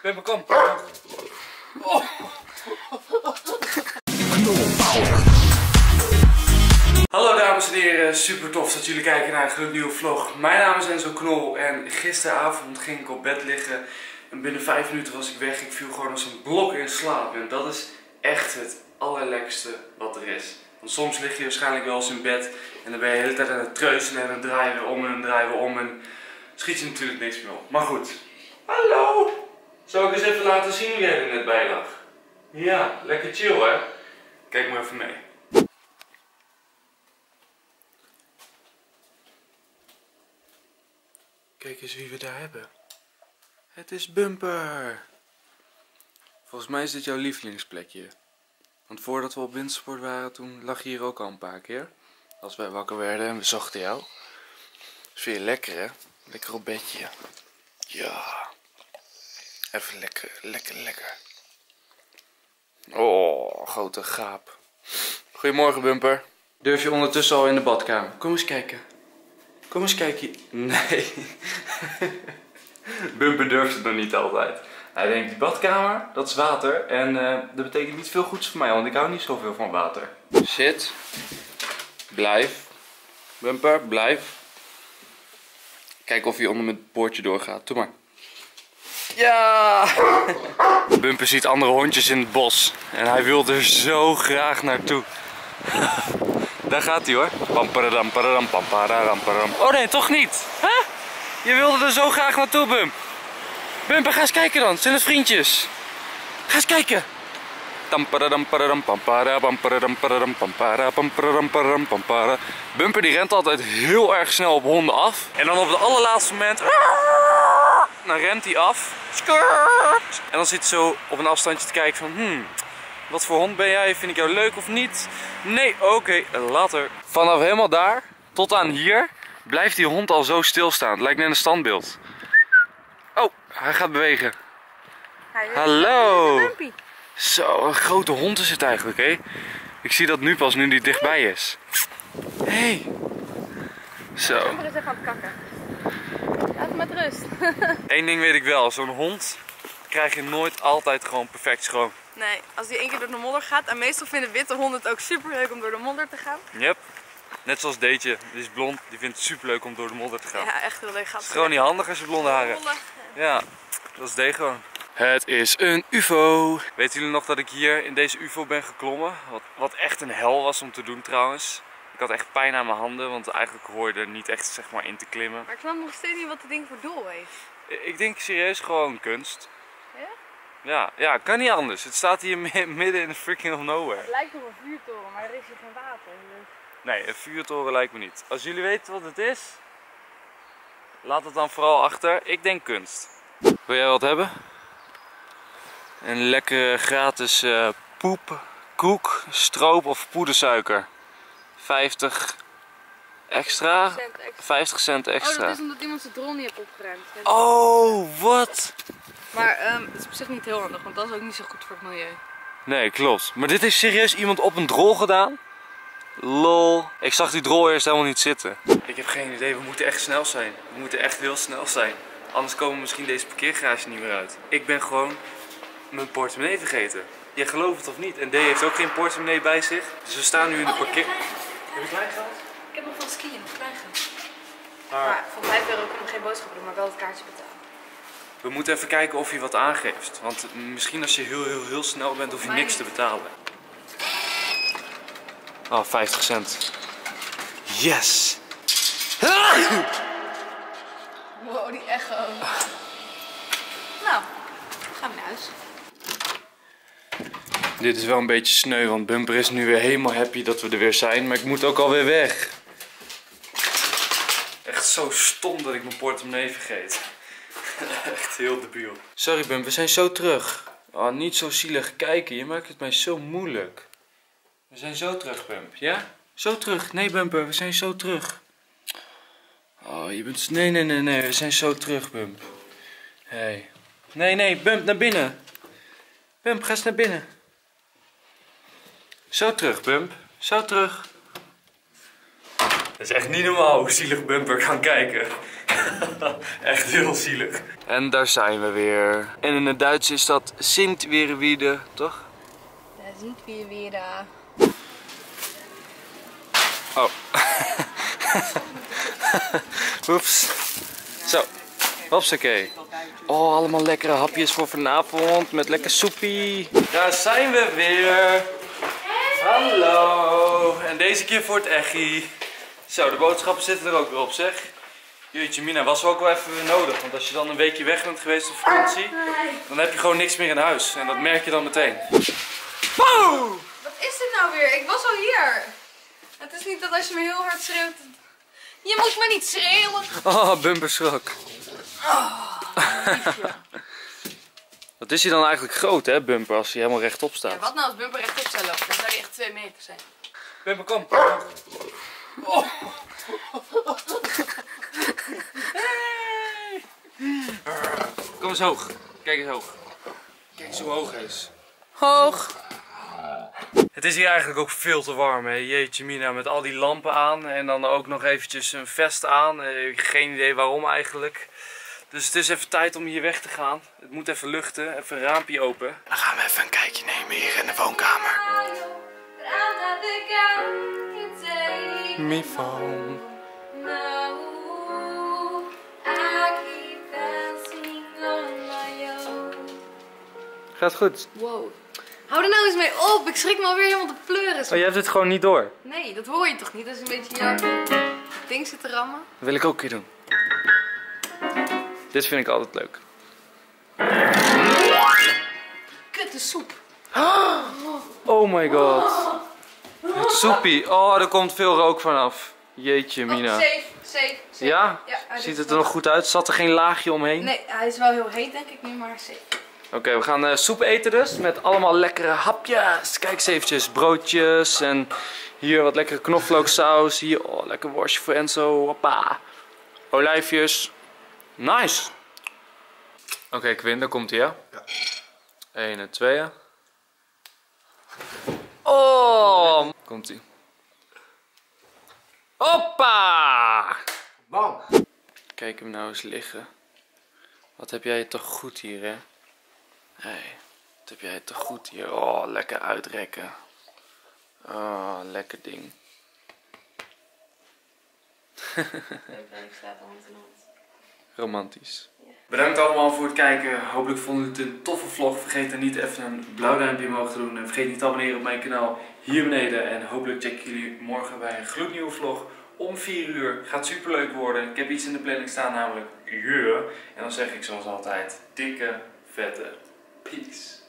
Bumper, kom. Hallo dames en heren, super tof dat jullie kijken naar een gloednieuwe vlog. Mijn naam is Enzo Knol en gisteravond ging ik op bed liggen en binnen 5 minuten was ik weg. Ik viel gewoon als een blok in slaap en dat is echt het allerlekkerste wat er is. Want soms lig je waarschijnlijk wel eens in bed en dan ben je de hele tijd aan het treuzelen en dan draai je weer om en dan draai je weer om en schiet je natuurlijk niks meer op. Maar goed, hallo! Zal ik eens even laten zien hoe jij er net bij lag? Ja, lekker chill hè? Kijk maar even mee. Kijk eens wie we daar hebben. Het is Bumper. Volgens mij is dit jouw lievelingsplekje. Want voordat we op wintersport waren, toen lag je hier ook al een paar keer. Als wij wakker werden en we zochten jou. Dat vind je lekker hè? Lekker op bedje. Ja. Even lekker. Oh, grote gaap. Goedemorgen Bumper. Durf je ondertussen al in de badkamer? Kom eens kijken. Kom eens kijken. Nee. Bumper durft het nog niet altijd. Hij denkt, die badkamer, dat is water. En dat betekent niet veel goeds voor mij, want ik hou niet zoveel van water. Zit. Blijf. Bumper, blijf. Kijk of hij onder mijn poortje doorgaat. Doe maar. Ja! Bumper ziet andere hondjes in het bos. En hij wil er zo graag naartoe. Daar gaat hij hoor. Oh nee, toch niet. Huh? Je wilde er zo graag naartoe, Bump. Bumper, ga eens kijken dan. Zijn het vriendjes? Ga eens kijken. Bumper die rent altijd heel erg snel op honden af. En dan op het allerlaatste moment... Dan rent hij af. En dan zit hij zo op een afstandje te kijken van... Wat voor hond ben jij? Vind ik jou leuk of niet? Nee, oké, later. Vanaf helemaal daar tot aan hier blijft die hond al zo stilstaan. Het lijkt net een standbeeld. Oh, hij gaat bewegen. Hallo. Zo, een grote hond is het eigenlijk, hè? Ik zie dat nu pas, nu die dichtbij is. Hey. Zo. Bumper is even aan het kakken. Laat hem met rust. Eén ding weet ik wel, zo'n hond krijg je nooit altijd gewoon perfect schoon. Nee, als die 1 keer door de modder gaat. En meestal vinden witte honden het ook super leuk om door de modder te gaan. Yep. Net zoals Deetje, die is blond, die vindt het super leuk om door de modder te gaan. Ja, echt heel leuk. Het is gewoon niet handig als je blonde haren hebt. Ja, dat is D gewoon. Het is een UFO. Weten jullie nog dat ik hier in deze UFO ben geklommen? Wat echt een hel was om te doen trouwens. Ik had echt pijn aan mijn handen, want eigenlijk hoor je er niet echt zeg maar in te klimmen. Maar ik snap nog steeds niet wat het ding voor doel heeft. Ik denk serieus gewoon kunst. Ja? Ja, kan niet anders. Het staat hier midden in de freaking of nowhere. Het lijkt op een vuurtoren, maar er is hier geen water. Dus... Nee, een vuurtoren lijkt me niet. Als jullie weten wat het is, laat het dan vooral achter. Ik denk kunst. Wil jij wat hebben? Een lekkere gratis poep, koek, stroop of poedersuiker. 50 extra? 50 cent extra. Oh, dat is omdat iemand zijn drol niet heeft opgeruimd. Oh, wat? Maar het is op zich niet heel handig, want dat is ook niet zo goed voor het milieu. Nee, klopt. Maar dit heeft serieus iemand op een drol gedaan? Lol. Ik zag die drol eerst helemaal niet zitten. Ik heb geen idee, we moeten echt snel zijn. We moeten echt heel snel zijn. Anders komen we misschien deze parkeergarage niet meer uit. Ik ben gewoon mijn portemonnee vergeten. Je gelooft het of niet. En D heeft ook geen portemonnee bij zich. Dus we staan nu in de parkeer... Heb je klein geld? Ik heb nog van skiën, nog klein geld. Maar voor 5 euro kunnen we geen boodschappen doen, maar wel het kaartje betalen. We moeten even kijken of je wat aangeeft. Want misschien als je heel snel bent, hoef je niks te betalen. Oh, 50 cent. Yes! Wow, die echo. Nou, gaan we naar huis. Dit is wel een beetje sneu, want Bumper is nu weer helemaal happy dat we er weer zijn. Maar ik moet ook alweer weg. Echt zo stom dat ik mijn portemonnee vergeet. Echt heel debiel. Sorry Bump, we zijn zo terug. Oh, niet zo zielig kijken, je maakt het mij zo moeilijk. We zijn zo terug, Bump, ja? Zo terug. Nee Bumper, we zijn zo terug. Oh, je bent... Nee, we zijn zo terug, Bump. Hey. Nee, Bump, naar binnen. Bump, ga eens naar binnen. Zo terug, Bump. Zo terug. Het is echt niet normaal hoe zielig Bumper kan kijken. Echt heel zielig. En daar zijn we weer. En in het Duits is dat Sint-Weerwiede, toch? Daar zijn we weer. Oh. Oeps. Zo. Hopsakee. Oh, allemaal lekkere hapjes voor vanavond met lekker soepie. Daar zijn we weer. Hallo. En deze keer voor het echi. Zo, de boodschappen zitten er ook weer op, zeg. Jeetje mina, was ook wel even nodig. Want als je dan een weekje weg bent geweest op vakantie, dan heb je gewoon niks meer in huis. En dat merk je dan meteen. Wow! Wat is dit nou weer? Ik was al hier. Het is niet dat als je me heel hard schreeuwt... Je moet me niet schreeuwen. Oh, Bumper schrok. Wat is hij dan eigenlijk groot, hè, Bumper, als hij helemaal rechtop staat? Ja, wat nou als Bumper rechtop zou lopen? Dan zou hij echt 2 meter zijn. Bumper, kom. Oh. Hey. Kom eens hoog. Kijk eens hoog. Kijk eens hoe hoog hij is. Hoog. Het is hier eigenlijk ook veel te warm, hè. Jeetje mina, met al die lampen aan en dan ook nog eventjes een vest aan. Geen idee waarom eigenlijk. Dus het is even tijd om hier weg te gaan. Het moet even luchten, even een raampje open. En dan gaan we even een kijkje nemen hier in de woonkamer. Mi phone. Gaat goed. Wow. Hou er nou eens mee op. Ik schrik me alweer helemaal de pleuren. Oh, je hebt het gewoon niet door. Nee, dat hoor je toch niet? Dat is een beetje jouw ding zit te rammen. Dat wil ik ook een keer doen. Dit vind ik altijd leuk. Kutte soep. Oh my god. Het soepie. Oh, er komt veel rook vanaf. Jeetje mina. Safe. Ja? Ja, Ziet het er nog goed uit? Zat er geen laagje omheen? Nee, hij is wel heel heet denk ik nu, maar safe. Oké, we gaan soep eten dus. Met allemaal lekkere hapjes. Kijk eens eventjes. Broodjes. En hier wat lekkere knoflooksaus. Hier, oh, lekker worstje voor Enzo. Hoppa. Olijfjes. Nice. Oké, Quinn, daar komt hij, hè? Ja. 1 en 2. Oh! Komt hij. Hoppa! Bam! Kijk hem nou eens liggen. Wat heb jij het toch goed hier, hè? Hé, wat heb jij het toch goed hier. Oh, lekker uitrekken. Oh, lekker ding. Romantisch. Bedankt allemaal voor het kijken. Hopelijk vonden jullie het een toffe vlog. Vergeet dan niet even een blauw duimpje omhoog te doen. En vergeet niet te abonneren op mijn kanaal hier beneden. En hopelijk checken jullie morgen bij een gloednieuwe vlog om 4 uur. Gaat super leuk worden. Ik heb iets in de planning staan, namelijk En dan zeg ik zoals altijd, dikke, vette peace.